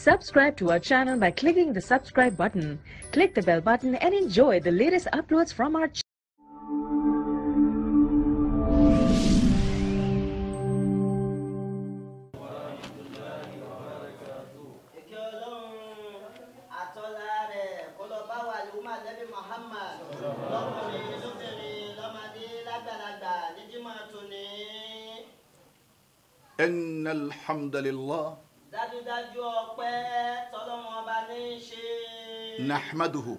Subscribe to our channel by clicking the subscribe button. Click the bell button and enjoy the latest uploads from our channel. إن الحمد لله نحمده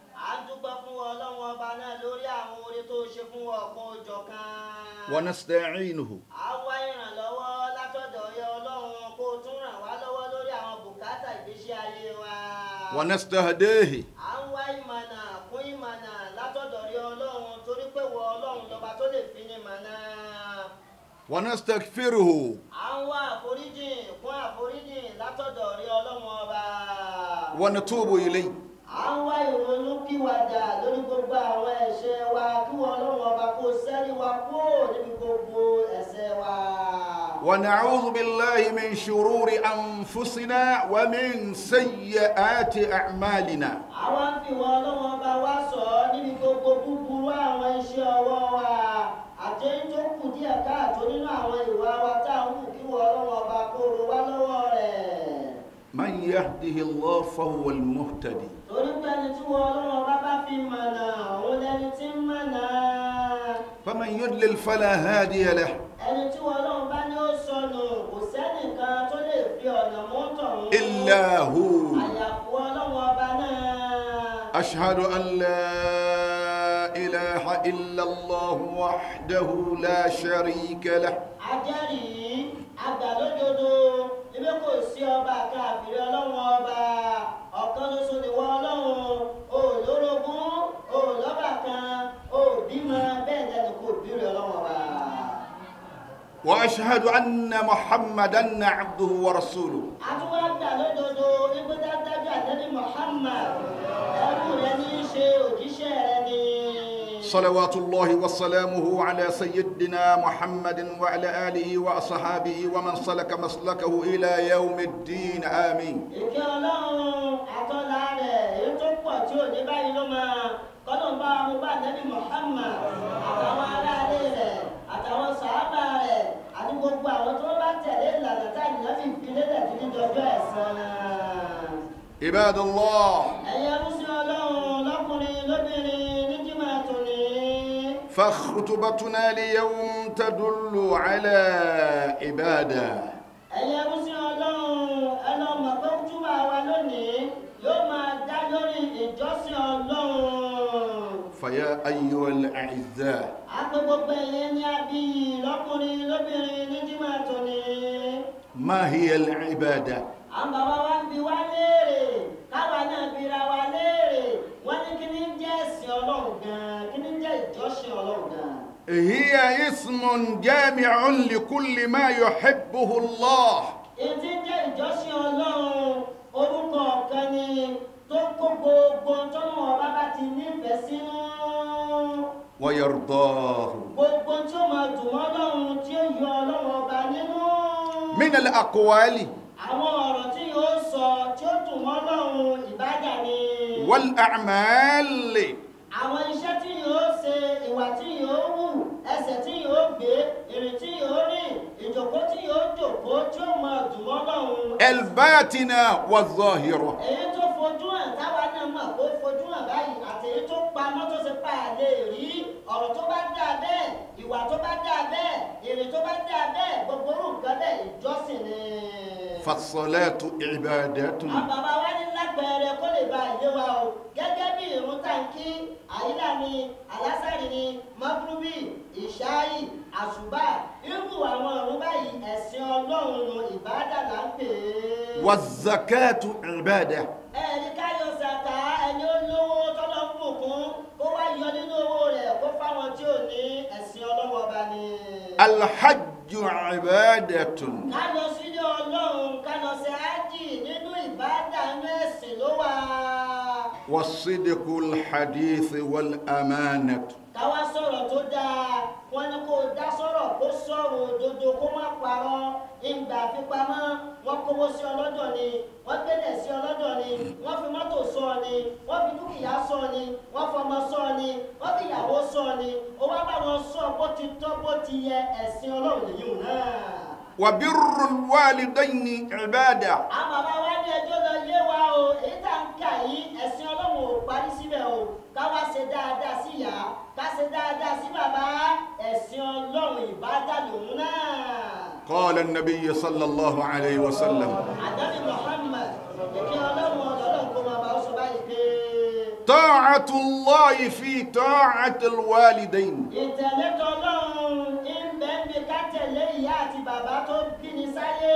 ونستعينه ونستهديه ونستغفره ونتوب إليه ونعوذ بالله من شرور أنفسنا ومن سيئات أعمالنا من يهده الله فهو المهتدي فمن يضلل فلا هادي له إلا هو أشهد أن لا إله إلا الله وحده لا شريك له وأشهد أن محمدًا عبده ورسوله صلوات الله وسلامه على سيدنا محمد وعلى آله وأصحابه ومن سلك مسلكه إلى يوم الدين آمين عباد الله فخطبتنا اليوم تدل على عبادة فيا أيها الأعزاء ما هي العبادة؟ هي اسم جامع لكل ما يحبه الله ويرضاه من الأقوال والأعمال الباطنة والظاهرة فالصلاة عبادة والزكاة عبادة الحج عبادة والصدق الحديث والأمانة wọ́n ní kó dá sọ̀rọ̀ kó sọ̀rọ̀ òdodo kó má parọ́ ìgbà fipamọ́ wọ́n kówó sí ọlọ́dọ̀ ni, wọ́n gbélé sí ọlọ́dọ̀ ni, wọ́n fi mọ́tò sọ ni, wọ́n fi dúkìá sọ ni, wọ́n fọmọ sọ ni, wọ́n fi ìyàwó sọ ni, ó wá bá wọn sọ bó ti tọ́ bó ti yẹ ẹ̀sìn Ọlọ́run lèyí náà. وبر الوالدين عبادة. àwọn bàbá wa ní ẹjọ́ lọ yé wa o, èyí tá ń kà yìí ẹ̀sìn Ọlọ́run ò parí síbẹ̀ o, ká wá ṣe dáadáa sí ìyá, ká ṣe dáadáa sí bàbá, ẹ̀sìn Ọlọ́run ìbádà lòun náà. قال النبي صلى الله عليه وسلم Ànábì Muhammad ìkí Ọlọ́run kó máa bá ọ sọ báyìí pé طاعة الله في طاعة الوالدين. ìtẹ̀lé t'Ọlọ́run ń bẹ níbi ká tẹ̀lé ìyá àti bàbá tó bí ni sáyé.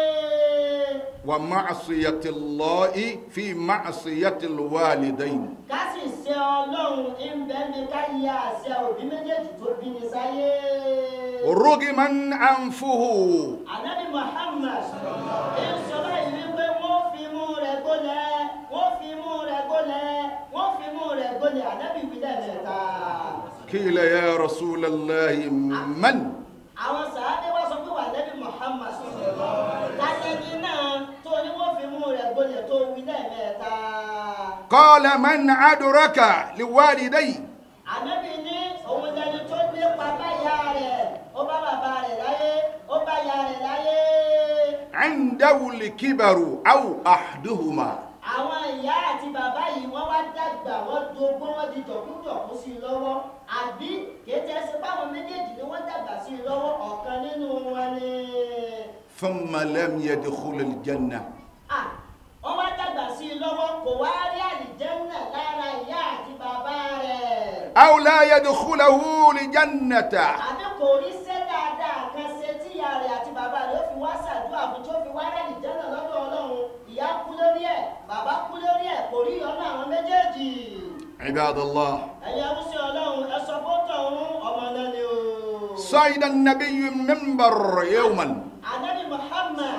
ومعصية الله في معصية الوالدين. ká sì ṣe Ọlọ́run ń bẹ níbi ká yẹ àṣẹ òbí méjèèjì tó bí ni sáyé. رغما أنفه. Ànábì Muhammad ń sọ báyìí wípé wọ́n fi mú rẹ̀ gbólẹ̀, wọ́n fi mú rẹ̀ gbólẹ̀, wọ́n fi mú rẹ̀ gbólẹ̀. Ànábì wí lẹ́ẹ̀mẹ́ta. قيل يا رسول الله من؟ àwọn sàádé wá sọ pé wà Ànábì Muhammad lálẹ́ni náà tó ní wọ́n fi mú rẹ̀ gbólẹ̀ tó wí lẹ́ẹ̀mẹ́ta. قال من أدرك لوالديه. Ànábì ní òun lẹni tó lépa bá ìyá rẹ̀, ó bá bàbá rẹ̀ láyé, ó bá ìyá rẹ̀ láyé. عنده الكبر أو أحدهما. àwọn ìyá àti bàbá yìí wọ́n wá dàgbà, wọ́n dogbó, wọ́n di jọ̀kújọ̀kú sí i lọ́wọ́, àbí kété ẹsẹ̀ báwọn méjèèjì ni wọ́n dàgbà sí i lọ́wọ́, ọ̀kan nínú wọn ni. ثم لم يدخل الجنة. wọ́n wá dàgbà sí i lọ́wọ́, kò wá rí àlìjẹ́nnà lára ìyá àti bàbá rẹ̀. أو لا يدخله الجنة. àbí kò rí sẹ́ dáadáa kan ṣe tí ìyá rẹ̀ àti bàbá rẹ̀ ó fi wá ṣàdúrà fún tó fi wá rí àlìjẹ́nnà lọ́dọ̀ Ọlọ́run. ìyá kú lórí ẹ̀, bàbá kú lórí ẹ̀, kò rí ìyọ́nú àwọn méjèèjì. عباد الله. ẹ̀yin ẹrúsìn Ọlọ́run, ẹ sọ fótó ọ̀hún ọmọ náà ni o. صعد النبي المنبر يوما. Ànábì Muhammad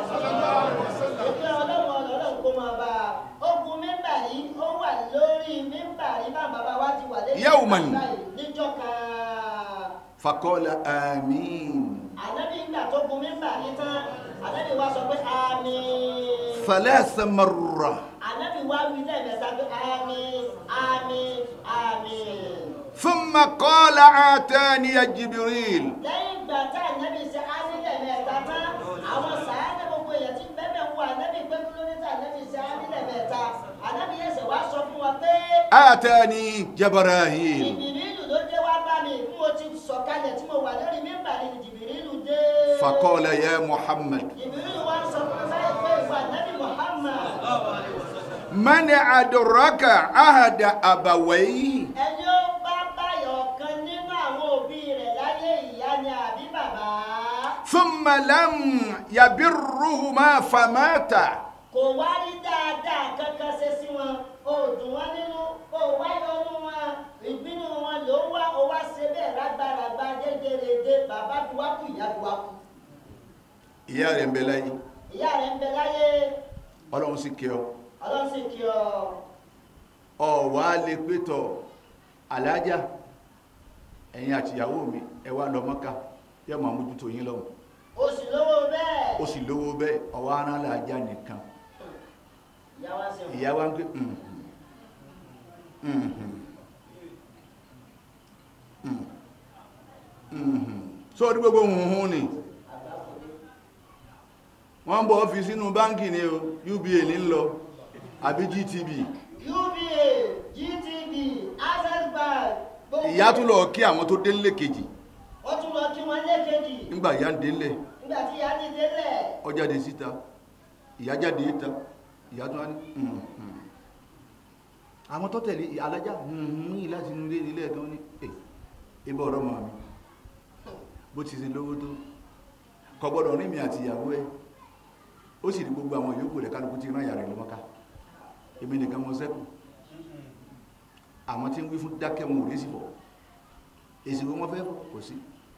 ìpè Ọlọ́run kó máa bá a. Ogun mímbà yìí ó wà lórí mímbà yìí bá bàbá wa ti wà lẹ́yìn Yawman. níjọ́ kan. فقال آمين. Ànábì ìgbà tó gun mímbà yìí tán, Ànábì wa sọ pé àmín. 3 مرة. Ànábì wa wí lẹ́ẹ̀mẹ́ta pé àmín, àmín, àmín. ثم قال آتاني جبريل. lẹ́yìn ìgbà tá Ànábì ṣe àmín lẹ́ẹ̀mẹ́ta tán, àwọn sàádé gbogbo èèyàn tí bẹ́ẹ̀ wọ Ànábì pé kí ló ní tá Ànábì ṣe àmín lẹ́ẹ̀mẹ́ta. Ànábì ẹsẹ̀ wá sọ fún wa pé آتاني جبرائيل. Jìbìrìlù ló dé wá bá mi bí mo ti sọ̀kalẹ̀ tí mo wà lórí mímbà ni Jìbìrìlù dé. فقال يا محمد Jìbìrìlù wá ń sọ fún mi báyìí pé ìwà Ànábì Muhammad. من أدرك أحد أبويه ẹni ó bá báyọ̀ kan nínú àwọn òbí rẹ̀ láyé, ìyá ni àbí bàbá, ثم لم يبرهما فمات kò wá rí dáadáa kankan ṣe sí wọn, ó dùn wọn nínú, ó wá yọnu wọn, ìbínú wọn ló wá, ó wá ṣe bẹ́ẹ̀ rágbáragbá dédérédé, bàbá fi wá kú, ìyá fi wá kú. ìyá rẹ̀ ń bẹ láyé, ìyá rẹ̀ ń bẹ láyé, Ọlọ́run sì kẹ́ ọ. Ọlọ́run sì kí ọ. Ọ̀wá lè pétọ̀ alájà ẹ̀yin àti ìyàwó mi ẹ wá lọ Mọ́kà yẹ máa mójútó yín lọ́hùn. ó sì lówó bẹ́ẹ̀. Ó sì lówó bẹ́ẹ̀, ọwọ́ ara làájá nìkan. ìyá wa ṣe Ìyá wa ń pè sóòdí gbogbo hùhùn ni wọ́n bọ̀ fi sínú báńkì ní o, UBA ní lọ àbí GTB. UBA, GTB, Access Bank. Ìyá tún lọ kí àwọn tó délé kejì. Ó tún lọ kí wọn lẹ́kejì. Nígbà ìyá ń délé, nígbà tí ìyá ti délẹ̀. ó jáde síta, ìyá jáde ìta, ìyá tún wá ní àwọn tó tẹ̀lé alájá yìí láti nílé nílé ẹ̀kan ní ibọ̀ ọ̀rọ̀ mọ̀ mi bó ti ṣe lówó tó kò gbọ́dọ̀ rí mi àti ìyàwó ẹ̀. Ó sì rí gbogbo àwọn yòókù rẹ̀ kálukú ti rán ìyà rẹ̀ lọ Mọ́kà, èmi nìkan mọ́ sẹ́kù. Àwọn tí ń wí fún dákẹ́ wọn ò rí sí bọ̀, èsì wọ́n fẹ́ kò sí.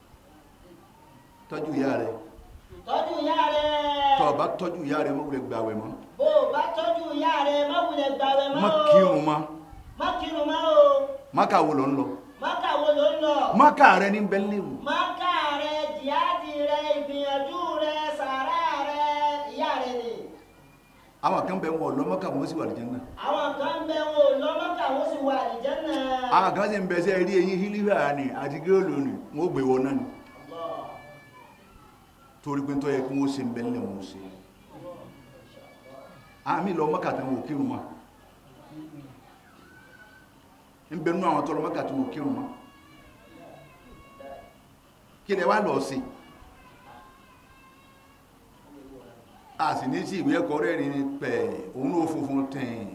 Tọ́jú ìyá rẹ̀. Tọ́jú ìyá rẹ̀. Tó bá tọ́jú ìyá rẹ̀ mọ́ wulẹ̀ gbààwẹ̀ mọ́. Bó bá tọ́jú ìyá rẹ̀ má wulẹ̀ gbààwẹ̀ mọ́ o. Má kírun mọ́. Má kírun mọ́ o. Mákà wo lọ ń lọ? Mákà wo ló ń lọ? Mákà rẹ̀ ní bẹ́lẹ́wù. Mákà rẹ̀, jìhádì rẹ̀, ìgbìyànjú rẹ̀, sàárà rẹ̀, ìyá rẹ̀ ni. àwọn kan bẹ wọn lọ Mọ́kà wọ́n sì wà àlìjẹ́nà. àwọn kan bẹ wọn lọ Mọ́kà wọ́n sì wà àlìjẹ́nà. àwọn kan sì ń bẹ sí ẹrí eyín hílíwà ni àti góòlù ni wọ́n gbé wọn náà ni torí pé tó yẹ kí wọ́n ṣe ń bẹ nílẹ̀ wọn ṣe. àmì lọ Mọ́kà tí wọn ò kírun mọ́ ń bẹ nú àwọn tó lọ Mọ́kà tí wọn ò kírun mọ́ kí lẹ wá lọ sí a sì ní sí ìwé ẹ̀kọ́ rẹ̀ rí pẹ̀ òun ló funfun tẹ̀yìn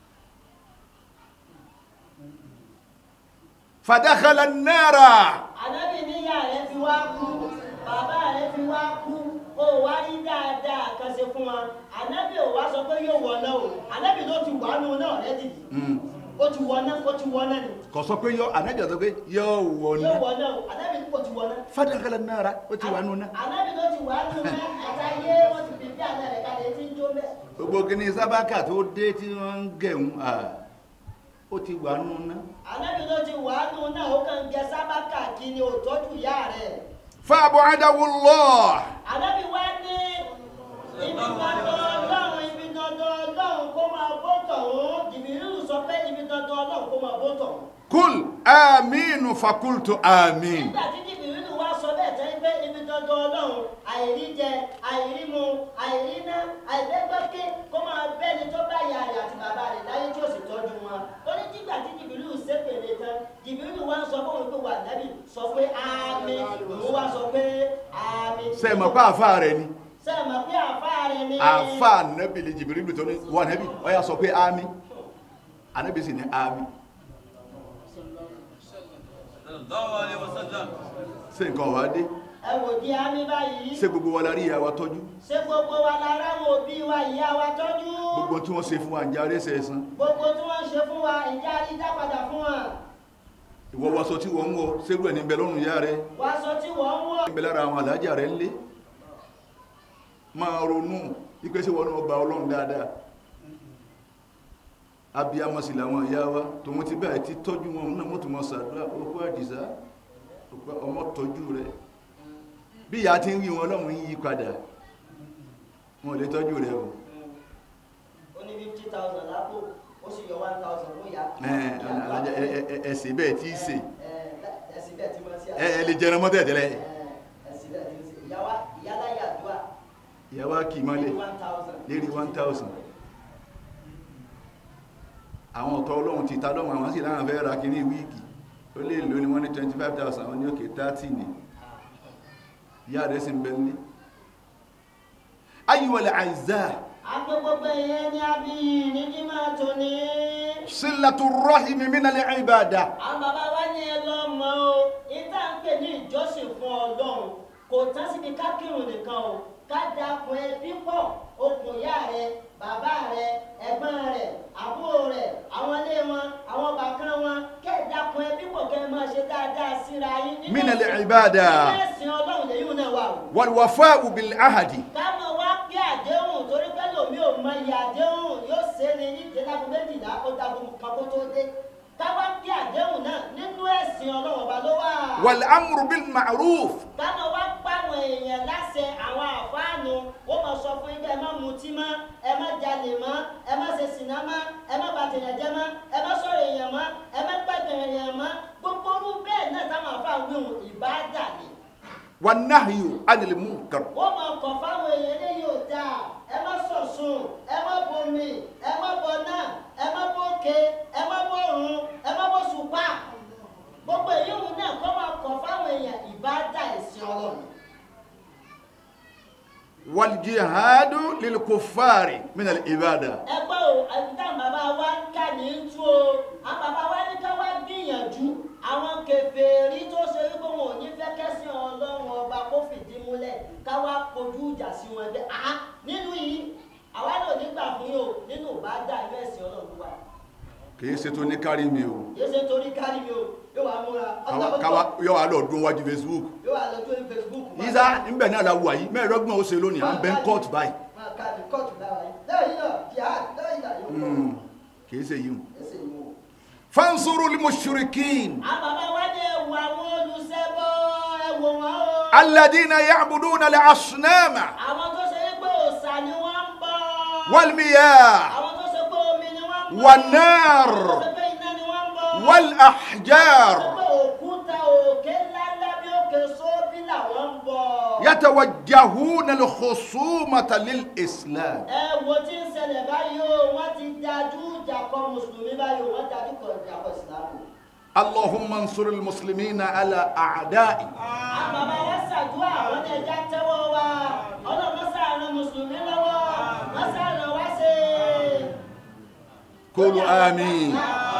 fàdákàlà náírà. Ànábì níyà rẹ̀ fi wá kú bàbá rẹ̀ fi wá kú ó wá rí dáadáa kan ṣe fún wa. Ànábì ò wá sọ pé yóò wọ̀ náà o. Ànábì ló ti wà nù náà rẹ̀ dìdì. Ó ti wọ̀ náà ni. Kò sọ pé yọ Ànábì sọ pé yóò wọ̀ náà. Yóò wọ̀ náà o. Ànábì ó ti wọ̀ náà. Fàdákàlà náírà ó ti wà nù náà. Ànábì ló ti wà nù náà àtàyé wọ́n ti bìbí àná rẹ̀ kalẹ̀ tí ń jó bẹ́ẹ̀. Gbogbo kìíní sábàkà tó dé tí wọ́n ń gẹ̀hún ó ti wà nù náà. Ànábì ló ti wà nù náà ó kàn jẹ sábàkà kí ni ò tọ́jú ìyá rẹ̀. فأبعده الله. Ànábì wá ní ibi dandan Ọlọ́run kó máa bó tọ̀hún. Jìbìrìlù sọ pé ibi dandan Ọlọ́run kó máa bó tọ̀hún. قل آمين فقلت آمين. Nígbà tí Jìbìrìlù wá sọ bẹ́ẹ̀ tẹ́ pé ibi dandan Ọlọ́run àìrí jẹ àìrí mu àìrí ná àìdẹ́gbẹ́ké kó máa bẹ́ni tó bá ìyá rẹ̀ àti bàbá rẹ̀ láyé tí ó sì tọ́jú wọn. Ó ní nígbà tí Jìbìrìlù ṣépèlé tán Jìbìrìlù wá ń sọ fún òun pé wà Nábì sọ pé àmín òun wá sọ pé àmín. Ṣé mọ̀ pé àfáà rẹ̀ ni? Ṣé mọ̀ pé àfáà rẹ̀ ni? Àfáà Nábì lè Jìbìrìlù tó ní wà Nábì ó yá sọ pé àmín. Ànábì sì ní àmín. Ṣé nǹkan wá dé? Ẹ wò di àmín báyìí. Ṣé gbogbo wa la rí ìyá wa tọ́jú? Ṣé gbogbo wa la ráwọn òbí wa ìyá wa tọ́jú? Gbogbo tí wọ́n ṣe fún wa ń járe ṣe ẹ̀san. Gbogbo tí wọ́n ṣe fún wa ìjà àrídá padà fún wa. Ìwọ waṣọ tí wọ́n ń wọ ṣérú ẹ̀ ní bẹ lọ́rùn ìyá rẹ̀. Waṣọ tí wọ́n ń wọ̀. Ń bẹ lára àwọn àlájà rẹ̀ ńlé. Máa ronú ipe ṣé wọn náà bá Ọlọ́run dáadáa. Abiyamọ sì làwọn ìyá wa tòun ti bẹ́ẹ̀ ti tọ́jú wọn náà mọ́tò mọ́ sàdúrà òkú Àdìsá ọmọ tọ́jú rẹ̀. Bí ìyá ti ń rí wọn Ọlọ́run yí padà wọn lè tọ́jú rẹ̀ o. Ó ní 50,000 lápò ó sì yọ 1,000 fún ìyá. Ẹ̀sìn bẹ́ẹ̀ tí í ṣe. Ẹ̀sìn bẹ́ẹ̀ tí wọ́n ṣe. Ẹ lè jẹran mọ́tẹ̀ tẹ́lẹ̀. Ẹ̀sìn bẹ́ẹ̀ tí wọ́n ṣe. Ìyá láyé àdúrà. Ìyá wa kì í mọ́lẹ̀ lérí 1,000. Àwọn ọ̀tọ̀ Ọlọ́run ti ta lọ́wọ́ àwọn sì láwọn fẹ́ ra kíní wíìkì ó lè lò ní wọ́n ní 25,000 wọ́n ní òkè 30 ní ìyá rẹ̀ sì ń bẹ ní. Ayyuhal a'izza. Àgbẹ̀ gbogbo ìyẹn ní abí ní kí máa tó ní. Silatu rahimi minal ibada. Àwọn bàbá wa ní ẹ lọ mọ o ìta ń pè ní ìjọsìn fún Ọlọ́run kò tán síbi ká kírun nìkan o ká dakun ẹbí pọ̀ okùn ìyá rẹ bàbá rẹ ẹ̀gbọ́n rẹ àbúrò rẹ àwọn ilé wọn àwọn bàkan wọn kẹ́ dakun ẹbí pọ̀ kẹ́ máa ṣe dáadáa síra yín. Minal ibada. Nínú ẹ̀sìn Ọlọ́run lèyún náà wà o. Wal wafa'u bil ahdi. Káàmọ̀ wá pé àdéhùn torí pé lòmí ò mọ iye àdéhùn yóò ṣe ni ní ìdílágún 12 ó dagun kan kó tó dé. Káwá pé àdéhùn náà nínú ẹ̀sìn Ọlọ́run ọba ló wà. Wal amru bil ma'ruf. Káàmọ̀ wá pàwọn èèyàn láṣẹ àwọn àfáànù ó mọ̀ sọ fún yín ẹ má mutí mọ́ ẹ má jalè mọ́ ẹ má ṣe sìná mọ́ ẹ má bà tèèyàn jẹ́ mọ́ ẹ má sọ̀rọ̀ èèyàn mọ́ ẹ má gbẹ̀gàn èèyàn mọ́ gbogbo orú bẹ́ẹ̀ náà táwọn àfáà wíwùn ìbádà ni. Wan nahyu 'anil munkar. Wọ́n máa kọ̀ fáwọn èèyàn ní yóò dáa ẹ má sọ̀sùn ẹ má bomi ẹ má bọ̀nà ẹ má bókè ẹ má bọ̀rùn ẹ má bọ̀sùpá gbogbo èyí òun náà kọ́ máa kọ̀ fáwọn èèyàn ìbádà ẹ̀sìn Ọlọ́run. Wal jihadu lil kuffari minal ibada. Ẹgbẹ́ o àbíká bàbá wa ń kà ní tú o àwọn bàbá wa ní ká wá gbìyànjú àwọn kèfèrí tó ṣe wípé wọn ò ní fẹ́ kẹ́sìn Ọlọ́run ọba kó fìdí múlẹ̀ ká wá kojú ìjà sí wọn ẹgbẹ́ nínú yìí àwa náà nígbà fún yìí o nínú ìbádà ilé ẹ̀sìn Ọlọ́run wa. Kìí ṣe tó ní kárí mi o. Kìí ṣe torí kárí mi o yóò wá múra. Yóò wá lọ dún wájú Facebook. Yóò wá lọ dún Facebook. Yíṣá níbẹ̀ náà la wà yìí mẹ́ẹ̀ẹ́dọ́gbọ̀n ó ṣe lónìí à ń bẹ́ ń kọ́ọ̀tù báyìí. Máa ká ní kóòtù láwa yìí. Lẹ́yìn náà jihad lẹ́yìn náà yóò kọ́. Kìí ṣe yìí o. Ẹsẹ̀ yìí o. Fansuru lil mushrikin. Àwọn bàbá wa ní ẹ̀wọ̀ àwọn olùṣẹbọ ẹ̀wọ̀ wọn o. Alladhina ya'buduna al-asnama. Àwọn tó ṣe é pé òòṣà ni wọ́n ń bọ. والمياه àwọn tó ṣe pé omi ni wọ́n ń bọ والنار àwọn tó ṣe pé iná ni wọ́n ń bọ والأحجار àwọn tó ṣe pé òkúta òkè ńláńlá bí òkè sóbì làwọn ń bọ. يتوجهون الخصومة للإسلام. ẹ wo tí ń ṣẹlẹ̀ báyìí o wọ́n ti dájú ìjà kọ mùsùlùmí báyìí o wọ́n dájú kọ ìjà kọ ìsìlámù. اللهم انصر المسلمين على أعدائهم. àbàbà wa ṣàdúrà àwọn ẹja tẹ́wọ́ wa ọlọ́run ṣàánú mùsùlùmí lọ́wọ́ wọ́n ṣàánú wá ṣe. قولوا آمين.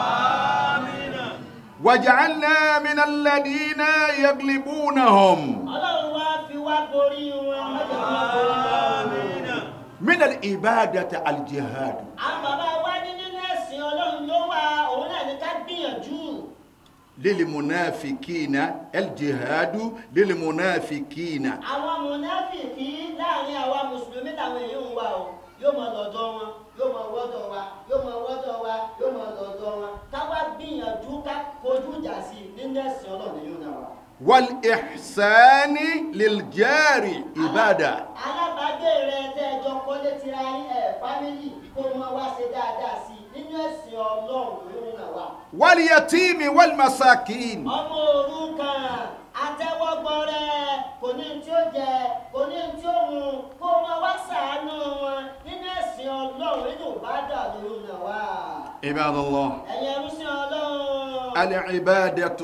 وجعلنا من الذين يغلبونهم ọlọ́run wá fi wá borí wọn mọ́jọ́ wọn borí wọn. من العبادة الجهاد. àbàbà wa ní nínú ẹ̀sìn ọlọ́run ló wà òun náà ní ká gbìyànjú. للمنافقين الجهاد للمنافقين. àwọn mùnáfìkì láàrin àwa mùsùlùmí làwọn èèyàn ń wà o yóò mọ lọ́dọ̀ wọn yóò mọ wọ́dọ̀ wa yóò mọ wọ́dọ̀ wa yóò mọ lọ́dọ̀ wọn káwá gbìyànjú ká kojú ìjà sí i nínú ẹ̀sìn ọlọ́run yóò náà wà. والإحسان للجار عبادة. alábàágbé rẹ tẹ́ ẹ jọ kọ́lé tira yín fámìlì kó mọ wá ṣe dáadáa sí i nínú ẹ̀sìn ọlọ́run yóò náà wà. واليتيم والمساكين. ọmọ òrukàn àtẹ́wọ́gbọ́n rẹ kò ní tí ó jẹ kò ní tí ó mu kó mọ wá ṣàánú wọn nínú ẹ̀sìn ọlọ́run nínú ìbádà lóyún náà wà. عباد الله. ẹ̀yin ẹrúsìn ọlọ́run. العبادة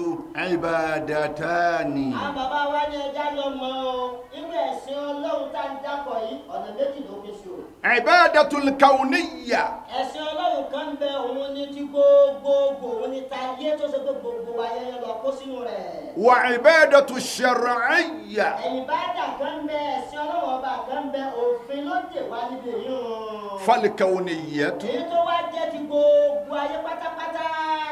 عبادتان. àwọn bàbá wa ní ẹja lọ mọ o nínú ẹ̀sìn ọlọ́run tá ń dákọ̀ yìí ọ̀nà méjì ló fi ṣe o. عبادة الكونية. ẹ̀sìn ọlọ́run kan ń bẹ òun ní ti gbogbogbò òun ní ta yé tó ṣe pé gbogbo ayẹyẹ lọ kó sínú rẹ̀. وعبادة الشرعية. ẹ̀yìn bàdà kan ń bẹ ẹ̀sìn ọlọ́run ọba kan ń bẹ òfin ló dè wá níbi èyí o. فالكونية. èyí tó wá jẹ́ ti gbogbo ayé pátápátá.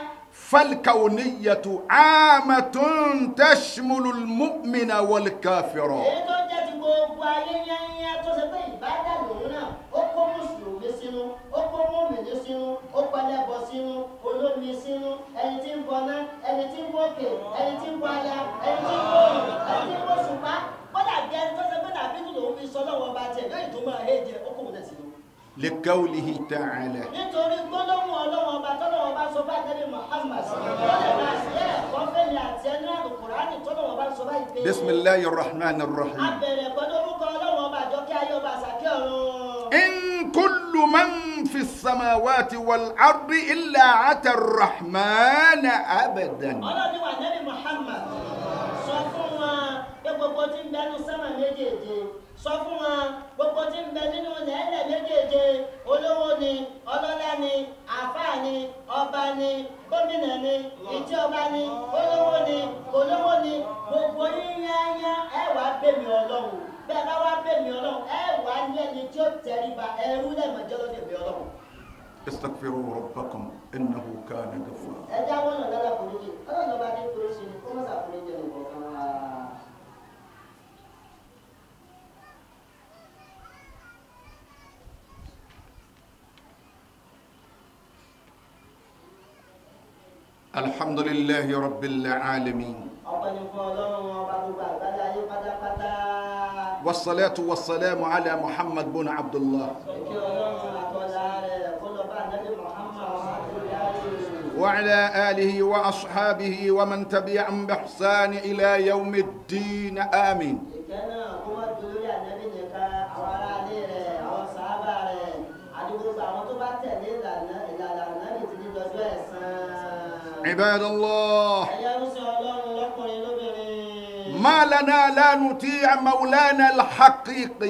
فالكونية عامة تشمل المؤمن والكافر. èyí tó jẹ́ ti gbogbo ayé yányá tó ṣe pé ìbádà lòun náà ó kó mùsùlùmí sínú ó kó mùmìnì sínú ó pẹlẹbọ sínú olómi sínú ẹni tí ń bọná ẹni tí ń bọkè ẹni tí ń bọ aya ẹni tí ń bọ òrùn ẹni tí ń bọ ṣùpá kódà bí ẹni tó ṣe pé dàbí tó lòun fi sọ lọ́wọ́ bá tiẹ̀ lóyìn tó máa héje ó kó wọn náà sínú. لقوله تعالى. nítorí gbólóhùn ọlọ́wọ́n ọba tọ́lọ́wọ́n bá sọ bá tẹ́lẹ̀ Muhammad lọ́lẹ̀ bá sí ẹ̀kọ́ fẹ́mi àti ẹni àlùkùránì tọ́lọ́wọ́n bá sọ bá ìpè. بسم الله الرحمن الرحيم. abẹ̀rẹ̀ pẹ̀lú orúkọ ọlọ́wọ́n ọba àjọkẹ́ ayé ọba àsàkẹ́ ọ̀run. إن كل من في السماوات والأرض إلا أتى الرحمن عبدا. ọlọ́ni wà nẹ́bí Muhammad sọ fún wa pé gbogbo tí ń bẹnu sánmà méjèèje sọ fún wa gbogbo tí ń bẹ nínú lẹ́lẹ̀ méjèèje olówó ni ọlọ́lá ni àfáà ni ọba ni gómìnà ni ìjì ọba ni olówó ni olówó ni gbogbo yíyáyá ẹ wá bẹ̀mí ọlọ́run bẹ́ẹ̀ bá wá bẹ̀mí ọlọ́run ẹ wá ní ẹni tí ó tẹríba ẹrú lẹ́mọ̀jọ́ lọ́dẹ̀ bí ọlọ́run. استغفروا ربكم إنه كان غفارا. ẹ jáwọ́ náà lára foríjì ọlọ́run ọba ní foríjì ni kó má ṣàforíjì ẹnì kọ̀ọ̀kan wa. الحمد لله رب العالمين. والصلاة والسلام على محمد بن عبد الله وعلى آله وأصحابه ومن تبعهم بإحسان إلى يوم الدين آمين. عباد الله. ما لنا لا نطيع مولانا الحقيقي.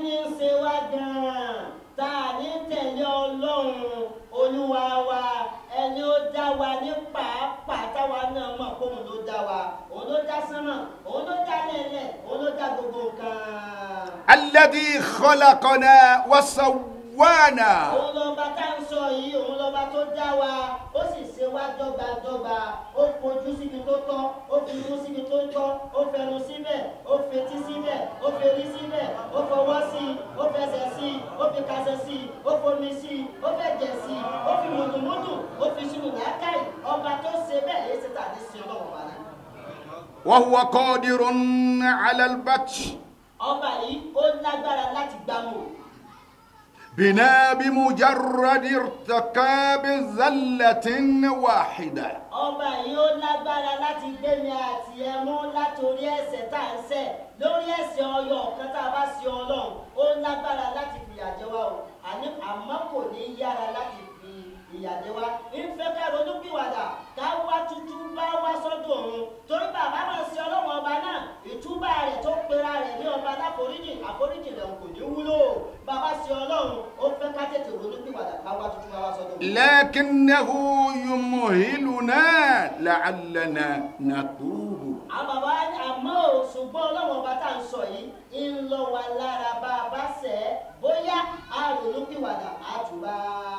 Olúwa wa ẹni ó dá wa ní pàápàá táwa náà mọ̀ kó òun ló dá wa òun ló dá sánmà òun ló dá lẹ́lẹ̀ òun ló dá gbogbo nǹkan. الذي خلقنا وسوانا. òun lọ́ba tá ń sọ yìí òun lọ́ba tó dá wa ó sì ṣe wá dọ́gbadọ́gba ó fojú síbi tó tọ́ ó fi imú síbi tó tọ́ ó fẹnu síbẹ̀ ó fetí síbẹ̀ ó ferí síbẹ̀ ó fọwọ́ sí i ó fẹsẹ̀ sí i ó fi kásẹ̀ sí i ó fomi sí i ó fẹ̀jẹ̀ sí i ó fi mùdùmùdù ó fi sínú làákàyè ọba tó ṣe bẹ́ẹ̀ èyí ṣe tàbí sí ọlọ́run wa náà. وهو قادر على البطش. ọba yìí ó lágbára láti gbámú. بنا بمجرد ارتكاب زلة واحدة. ọba yìí ó lágbára láti gbé mi àti ẹ mú látòrí ẹ̀ṣẹ̀ tá à ń ṣẹ̀ lórí ẹ̀ṣẹ̀ ọyọ kan tá a bá ṣe Ọlọ́run ó lágbára láti fìyà jẹ wá o àmọ́ kò ní yára láti fi ìyà jẹ wá ìfẹ́ ká ronúpìwàdà ká wá tútú bá wá sọ́dọ̀ òun torí bàbá máa ṣe Ọlọ́run ọba náà ìtúbà rẹ̀ tó pera rẹ̀ ní ọba láforíjì àforíjì rẹ̀ kò ní wúlò bàbá ṣe Ọlọ́run ó fẹ́ ká tètè ronúpìwàdà ká wá tútú bá wá sọ́dọ̀ òun. لكنه يمهلنا لعلنا نتوب. àbàbá àmọ́ ṣùgbọ́n Ọlọ́run ọba tá à ń sọ yìí ń lọ wa lára bá a bá ṣẹ̀ bóyá a ronúpìwàdà á túbà.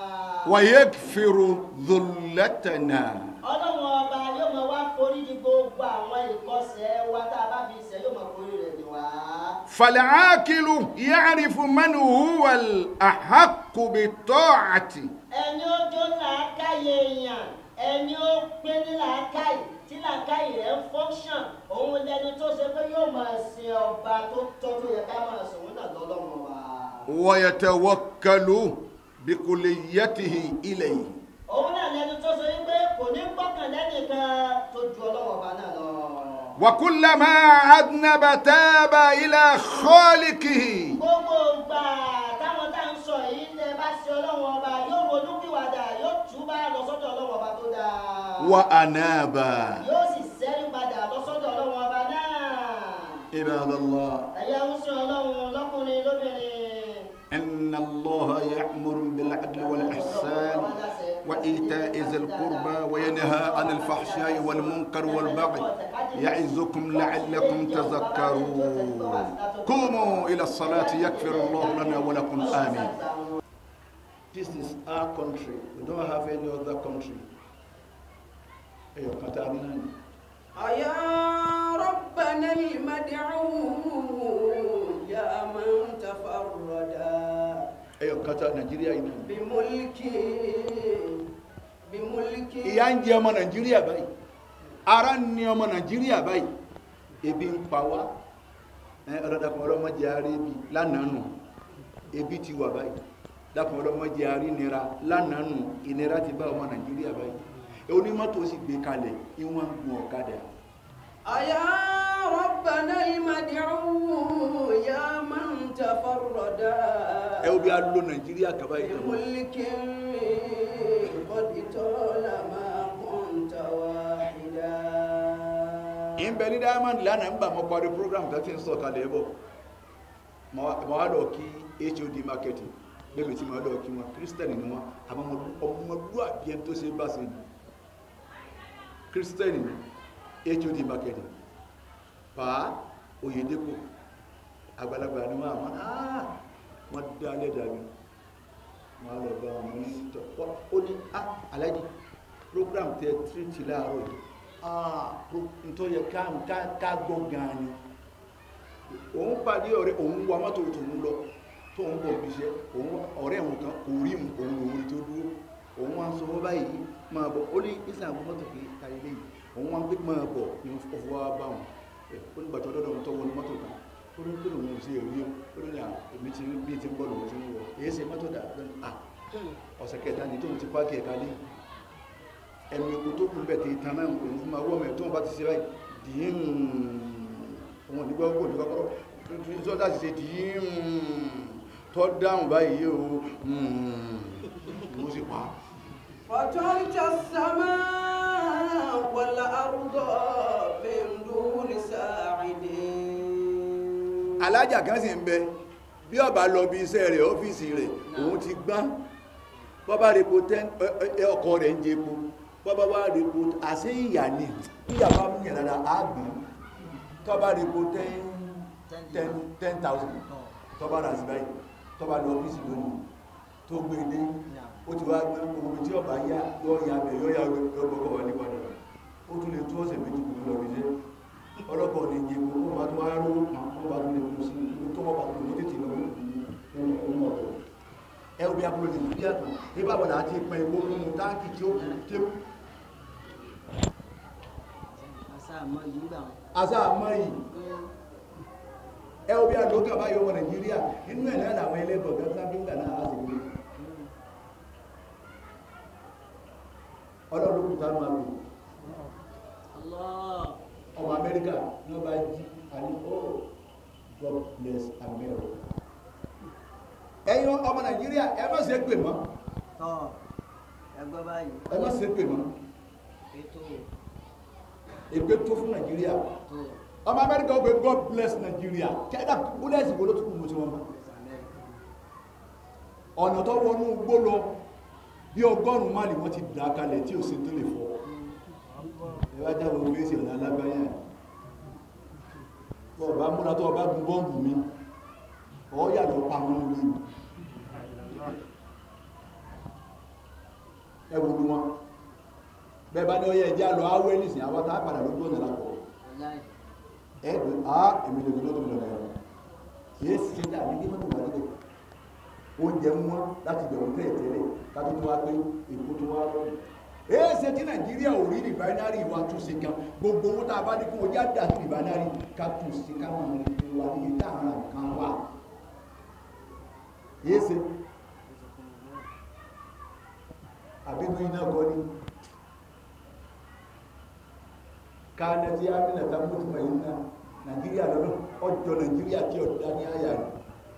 ويغفر ذلتنا. Ọlọ́run ọba yóò máa wá forí di gbogbo àwọn ìkọsẹ̀ wa tá a bá fi ṣẹ̀ yóò máa forí rẹ̀ di wá. فالعاقل يعرف من هو الأحق بالطاعة. ẹni ó jó làákàyè èèyàn ẹni ó pé ní làákàyè tí làákàyè rẹ̀ ń fọ́nṣàn òun lẹni tó ṣe pé yóò máa sin ọba tó tọ́ tó yẹ ká máa sìn òun náà lọ́lọ́run ọba. ويتوكل بكليته إليه. òun náà lẹni tó ṣe wípé kò ní gbọ́kàn lẹ́nìkan tó ju Ọlọ́run ọba náà lọ. وكلما أذنب تاب إلى خالقه. gbogbo ìgbà táwọn tá à ń sọ yìí tẹ bá ṣe Ọlọ́run ọba yóò ronúpìwàdà yóò túbà lọ sọ́dọ̀ Ọlọ́run ọba tó dáa. وأناب. yóò sì ṣẹ́rí padà lọ sọ́dọ̀ Ọlọ́run ọba náà. عباد الله. ẹ̀yà ń sọ Ọlọ́run lọ́kùnrin lóbìnrin. إن الله يأمر بالعدل والإحسان وإيتاء ذي القربى وينهى عن الفحشاء والمنكر والبغي يعظكم لعلكم تذكرون. قوموا إلى الصلاة يغفر الله لنا ولكم آمين. This is our country. We don't have any other country. أيوة كتابنا. يا ربنا المدعو يا من تفردا. أيوة كتاب نيجيريا هنا. بملكي ìyà ń jẹ ọmọ Nàìjíríà báyìí ara ń ní ọmọ Nàìjíríà báyìí ebi ń pa wá ọlọ́dàkùn ọlọ́mọdé àárí ebi lánàá nù ebi ti wà báyìí dákùn ọlọ́mọdé àárí nira lánàá nù ìnira ti bá ọmọ Nàìjíríà báyìí onímọ́tò sì gbé kalẹ̀ ìwọ̀n gun ọ̀kadà. يا ربنا المدعو يا من تفردا. ẹ wo bí a lo Nàìjíríà kaba yìí tán. بملك قد طالما كنت واحدا. ìbẹ̀ ní Diamond lánàá ń bà mọ́ parí program tó ti ń sọ kalẹ̀ bọ̀ mọ́ wá lọ kí HOD market lẹ́mi tí mọ́ lọ kí wọn Christian ni wọn àmọ́ ọmọlúwàbí ẹni tó ṣe bá ṣe ni Christian ni HOD market pa Oyedepo àgbàlagbà ni wọn àmọ́ wọ́n dá lẹ́dàbí wọ́n lọ bá wọn ní tọ́ ó ní aláàjì program tẹ tírìtì láàárọ̀ yìí tó yẹ ká gbọ́ gan ni òun pàdé ọ̀rẹ́ òun wa mọ́tò tòun lọ tó ń bọ̀ bí iṣẹ́ ọ̀rẹ́ òun kan kò rí òun lòun tó dúró òun wá ń sọ wọ́n báyìí máa bọ̀ ó ní ìsàn àwọn mọ́tò kì í ta ilé yìí òun wá ń gbé máa bọ̀ ní ọwọ́ wa bá wọn ó ní bàtọ́ dọ́dọ̀ tó wọnú mọ́tò kan ó ní pé òun ò sí èrí ó ní èmi ti bí ti ń bọ̀ lòun ti ń wọ̀ èyí ṣe mọ́tò dà ọ̀sẹ̀ kẹta ní tóun ti páàkì ẹ̀ka lé ẹnu epo tó kún bẹ̀ tí ìtàn náà òun fún ma wọ́ mẹ́ tó wọn bá ti ṣe báyìí dìín wọn nígbà gbogbo ní kọ́kọ́rọ́ tó dá ti ṣe dìín tó dáhùn báyìí o mo sì pa. فتلك السماء والأرض من دون ساعد. alájà kan sì ń bẹ bí ó bá lọ bí iṣẹ́ rẹ̀ ọ́fíìsì rẹ̀ òun ti gbọ́n bọ́bá repo ọkọ̀ rẹ̀ ń jẹpo bọ́bá wá repo àṣẹ ìyà ni ìyà bá mú yẹn lára àgbọ̀n tọ́bá repo 10,000 tọ́bá rà sí báyìí tọ́bá lọ ọ́fíìsì lónìí tó gbé dé ó ti wá gbé omi tí ọba yá yọ ya bẹ̀ yọ ya ọgbọ̀kọ̀ wà nípadà ó tún lè tó ọ̀sẹ̀ méjì kò lọ rí jẹ́ ọlọ́pọ̀ ní ìjẹ̀kù ó bá tó wá ró ó bá tó lè kú sí tó wọ́n bá tó lè tètè lọ ẹ obi abúlé ní ìdí àtọ̀ ní bàbá náà ti pẹ́ ìwó nínú táǹkì tí ó kù tí ó àṣà àmọ́ yìí ẹ obi àdókà báyọ̀ wọ Nàìjíríà nínú ẹ̀ náà làwọn ẹlẹ́bọ̀ gẹ́gẹ́ bí ń gbà náà á sì gbé lókùtà máa lò ọmọ Amẹ́ríkà ní ọba jí àní oh God bless America. Ẹ̀yin ọmọ Nàìjíríà ẹ má ṣe pè mọ́. Ẹgbẹ́ báyìí. Ẹ má ṣe pè mọ́. Èpè tó fún Nàìjíríà. Ọmọ Amẹ́ríkà ó pe God bless Nàìjíríà. Kẹ́dà búlẹ̀sì wo ló tún kù mú sí wọn mọ́. Ọ̀nà tó wọnú gbó lọ bí 100 máìlì wọ́n ti dà kalẹ̀ tí ò sí tó lè fọ́. Ẹ wá jáwọ́ orí èsì ọ̀nà alágbáyà. Bọ́ọ̀ bá múra tó ọba gun bọ́ǹbù mi, ọ̀ yà lọ pa wọn lórí. Ẹ wo ni wọn. Bẹ́ẹ̀ bá ní ọyẹ ẹ̀jẹ̀ àlọ́ awẹ́ nísìnyí àwọn tá a padà lójú ọ̀nà lápọ̀. Ẹ̀ẹ́dùn èmi lè gbọ́dọ̀ tó lọ lẹ́yìn. Kì í ṣe dà ní kí wọ́n tó wà níbẹ̀. Oúnjẹ ń wọ́n láti bẹ̀rù tẹ́lẹ̀ kájú tó wá pé èkó tó wá lọ́dún. Èéṣe tí Nàìjíríà ò rí rìbáínárì wa tún ṣe kan gbogbo owó tá a bá ní kó o já dà sí rìbáínárì ká tún ṣe ká máa rìn fún wa níbi tá àwọn nǹkan wà. Èéṣe àbínú iná kọ́ ni káàdé tí Amina tá mú tún ẹ̀yìn náà Nàìjíríà lọ́dún ọjọ́ Nàìjíríà tí ọ̀dá ní àyà rẹ̀.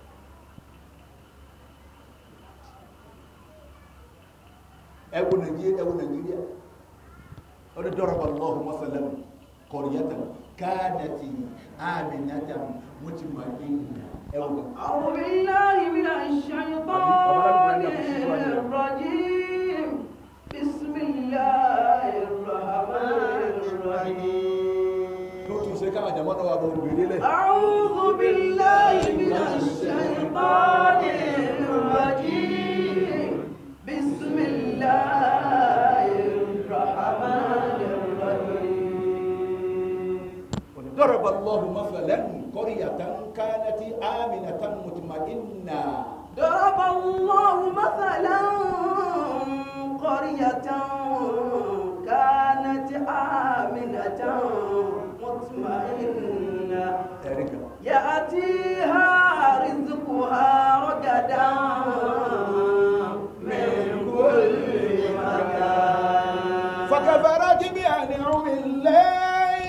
ẹwọ Nàìjíríà ọdún dọ́rọ̀bà Allahu masalan qaryatan kanat aminatan mutma'innah ẹwọ. A'udhu billahi minash shaytanir rajim. Bismillahir rahmanir rahim. tó tún ṣe káwọn jàmọ́ náà wà bọ̀ òbèrè lẹ̀. A'udhu billahi minash shaytanir rajim. ضرب الله مثلا قرية كانت آمنة مطمئنة. ضرب الله مثلا قرية كانت آمنة مطمئنة يأتيها رزقها رغدا فكفرت بأنعم الله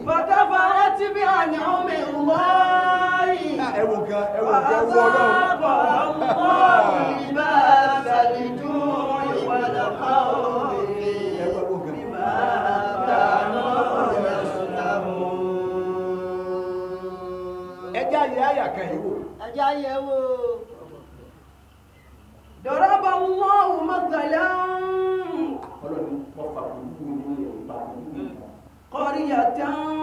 وأذاق الله لباس الجوع والخوف بما كانوا يصنعون. ضرب الله مثلا قرية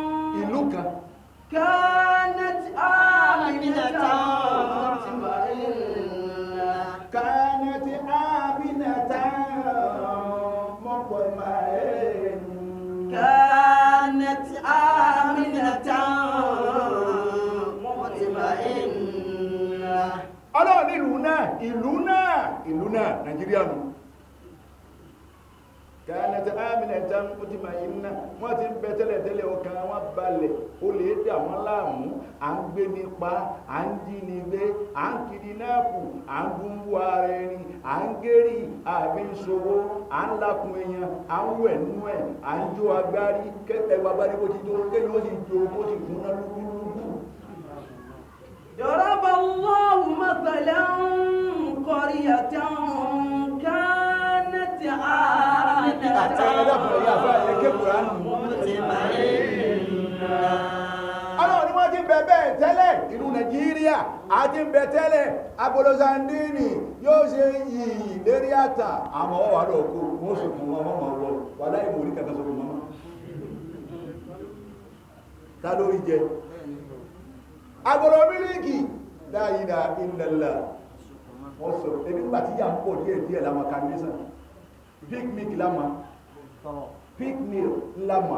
كانت آمنة مطمئنة Ọlọ́run ní ìlú náà Nàìjíríà nù. كانت آمنة مطمئنة wọ́n ti ń bẹ tẹ́lẹ̀tẹ́lẹ̀ ọkàn wọn balẹ̀ ó lè dà wọ́n láàmú à ń gbé nípa à ń jí ní gbé à ń kiri náàpù à ń gúnbú ara ẹni à ń gẹ́rì àbí ìṣòwò à ń lakùn èèyàn à ń wẹ̀ nú ẹ̀ à ń jó agbárí kẹ́kẹ́ bàbá ní bó ti tó kéyìn ó sì jó bó ti kún náà lúkúlúkú. ضرب الله مثلا قرية كانت Ọlọ́run ni wọ́n ti bẹ bẹ́ẹ̀ tẹ́lẹ̀ ìlú Nàìjíríà àti bẹ tẹ́lẹ̀ abolozandini yóò ṣe yìí lérí àtà àwọn ọwà lọ́kọ́ wọ́n sọkùn wọn mọ́ wọ́n wà láì mọ̀ orí kàkà sọkùn mọ́ ta lórí jẹ agbolo mílíkì la ilaha illallah wọ́n sọ ebi nígbà tí yà ń pọ̀ díẹ̀ láwọn kàmísàn picnic lama picnic lama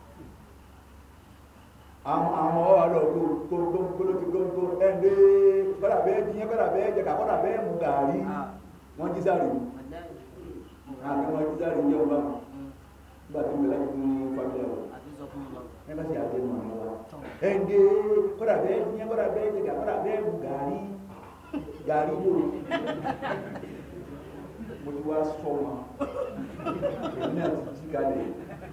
àwọn ọ̀rọ̀ gbogbo ẹ̀ndẹ́ kọ́dà bẹ́ẹ̀ jíyẹn kọ́dà bẹ́ẹ̀ jẹ́ka kọ́dà bẹ́ẹ̀ mú gàrí wọ́n jí sáré àti wọ́n jí sáré jẹ́ ọba nígbà tí mo láti fún fàmílà wọn ẹgbẹ́ sí àti ẹ̀mọ̀ àwọn ẹ̀ndẹ́ kọ́dà bẹ́ẹ̀ jíyẹn kọ́dà bẹ́ẹ̀ jẹ́ka kọ́dà bẹ́ẹ̀ mú gàrí yóò mo ti wá sọ wọn èmi náà ti jí kalẹ̀